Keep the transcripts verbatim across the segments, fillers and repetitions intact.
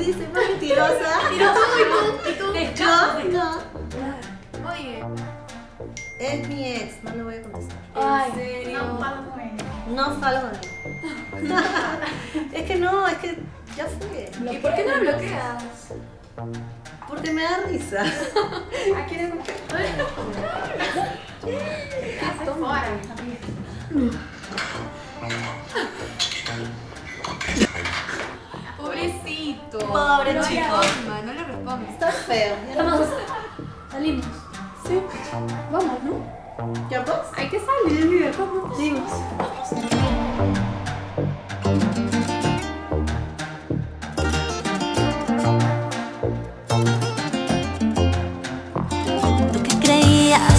dice más mentirosa. ¿Y tú? ¿Y tú? ¿Y tú? Yo no. Oye. Es mi ex, no le voy a contestar. Ay, ¿En serio? no, Palomé. No follow me. Es que no, es que ya fue. ¿Y por qué no lo bloqueas? Porque me da risa. ¿A quién es? Toma. Pobrecito. Pobre no chico. No le responda, no le responda. Está feo. Ya Vamos, no. salimos. Sí. Vamos, ¿no? ¿Ya vos? Hay que salir, mira, ¿cómo? Sí, ¿Tú qué creías?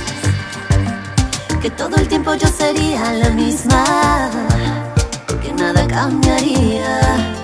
Que todo el tiempo yo sería la misma, que nada cambiaría.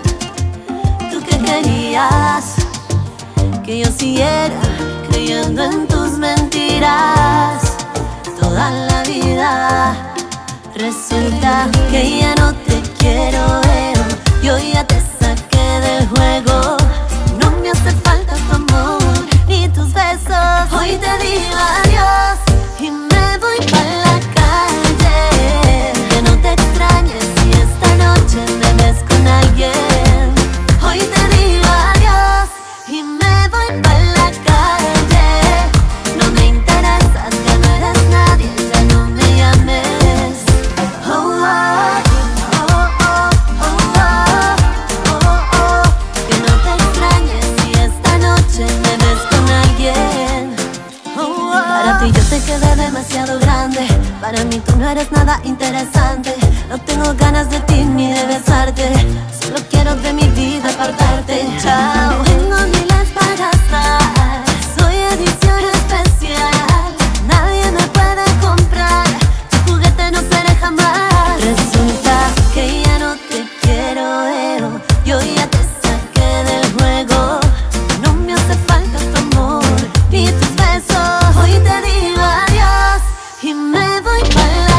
¿Tú qué querías? Que yo siguiera creyendo en tus mentiras toda la vida. Resulta que ya no te quiero ver, yo ya te saqué del juego. No me hace falta tu amor ni tus besos. Hoy te digo adiós y me voy pa' la calle. Que no te extrañes si esta noche me ves con alguien. Hoy te digo adiós y me voy pa' la calle. No me interesas, ya no eres nadie, ya no me llames. Oh, oh, oh, oh, oh, oh, oh, oh. Que no te extrañes si esta noche me ves con alguien. Oh, oh. Para ti yo te quedé demasiado grande, para mí tú no eres nada interesante. No tengo ganas de ti ni de besarte, solo quiero de mi vida apartarte. Chao, tengo miles para gastar, soy edición especial. Nadie me puede comprar, tu juguete no seré jamás. Resulta que ya no te quiero ver, yo ya te saqué del juego. No me hace falta tu amor ni tus besos. Hoy te digo adiós y me voy pa' la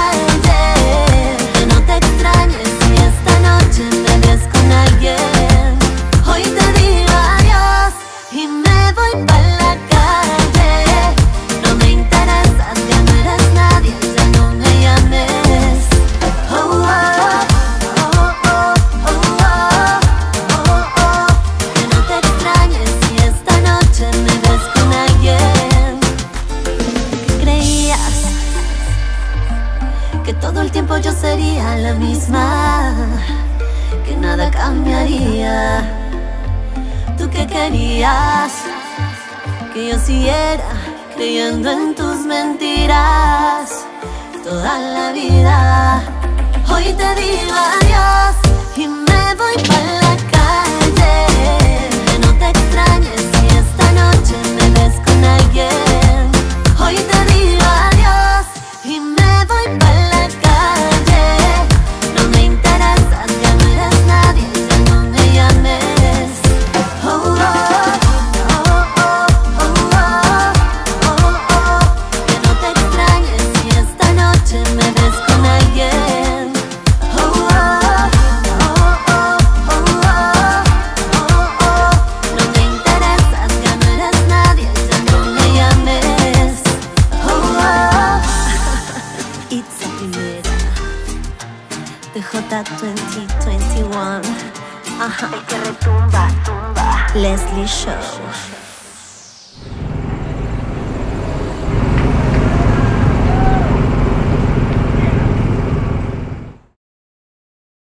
calle. Que no te extrañes si esta noche me ves con alguien. Hoy te digo adiós y me voy pa' la calle. No me interesas, ya no eres nadie, ya no me llames. Oh, oh, oh, oh, oh, oh, oh, oh. Que no te extrañes si esta noche me ves con alguien. ¿Qué creías? Que todo el tiempo yo sería la misma, que nada cambiaría. ¿Tú qué querías? Que yo siguiera creyendo en tus mentiras toda la vida. Hoy te digo adiós y me voy pa' la calle. Que no te extrañes si esta noche me ves con alguien. Hoy te digo adiós y me voy pa' la calle. No me interesas, ya no eres nadie, ya no me llames. Oh, oh, oh, oh, oh, oh, oh, oh. Que no te extrañes si esta noche me ves con alguien. Oh, oh, oh, oh, oh, oh, oh. No me interesas, ya no eres nadie, ya no me llames. Oh, oh. It's a primera de J veinte veintiuno. Ajá. El que retumba, tumba. Leslie Show.